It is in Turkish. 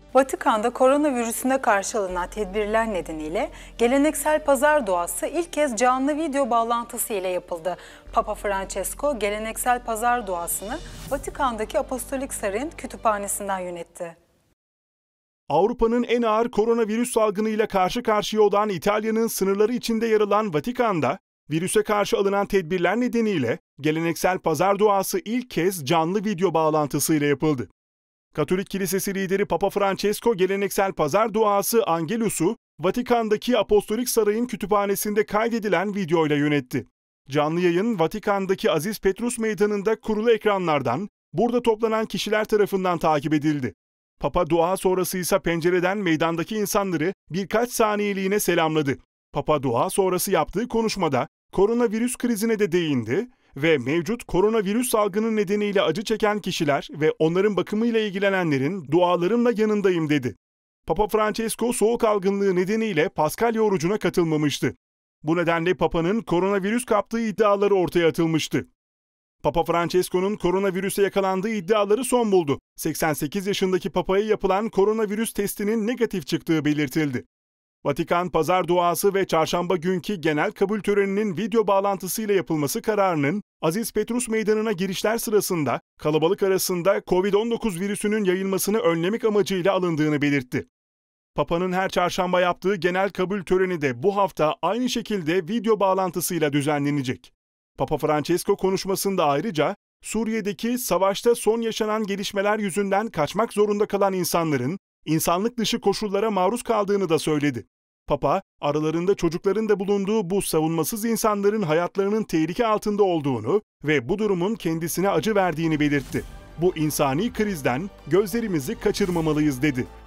Vatikan'da koronavirüsüne karşı alınan tedbirler nedeniyle geleneksel pazar duası ilk kez canlı video bağlantısı ile yapıldı. Papa Francesco geleneksel pazar duasını Vatikan'daki Apostolik Sarayın kütüphanesinden yönetti. Avrupa'nın en ağır koronavirüs salgınıyla karşı karşıya olan İtalya'nın sınırları içinde yer alan Vatikan'da virüse karşı alınan tedbirler nedeniyle geleneksel pazar duası ilk kez canlı video bağlantısıyla yapıldı. Katolik Kilisesi lideri Papa Francesco geleneksel pazar duası Angelus'u Vatikan'daki Apostolik Sarayın kütüphanesinde kaydedilen videoyla yönetti. Canlı yayın Vatikan'daki Aziz Petrus Meydanı'nda kurulu ekranlardan burada toplanan kişiler tarafından takip edildi. Papa dua sonrası ise pencereden meydandaki insanları birkaç saniyeliğine selamladı. Papa dua sonrası yaptığı konuşmada koronavirüs krizine de değindi ve mevcut koronavirüs salgını nedeniyle acı çeken kişiler ve onların bakımıyla ilgilenenlerin dualarımla yanındayım dedi. Papa Francesco soğuk algınlığı nedeniyle Paskalya orucuna katılmamıştı. Bu nedenle Papa'nın koronavirüs kaptığı iddiaları ortaya atılmıştı. Papa Francesco'nun koronavirüse yakalandığı iddiaları son buldu. 88 yaşındaki Papa'ya yapılan koronavirüs testinin negatif çıktığı belirtildi. Vatikan pazar duası ve çarşamba günkü genel kabul töreninin video bağlantısıyla yapılması kararının Aziz Petrus Meydanı'na girişler sırasında kalabalık arasında Covid-19 virüsünün yayılmasını önlemek amacıyla alındığını belirtti. Papa'nın her çarşamba yaptığı genel kabul töreni de bu hafta aynı şekilde video bağlantısıyla düzenlenecek. Papa Francesco konuşmasında ayrıca Suriye'deki savaşta son yaşanan gelişmeler yüzünden kaçmak zorunda kalan insanların insanlık dışı koşullara maruz kaldığını da söyledi. Papa, aralarında çocukların da bulunduğu bu savunmasız insanların hayatlarının tehlike altında olduğunu ve bu durumun kendisine acı verdiğini belirtti. Bu insani krizden gözlerimizi kaçırmamalıyız dedi.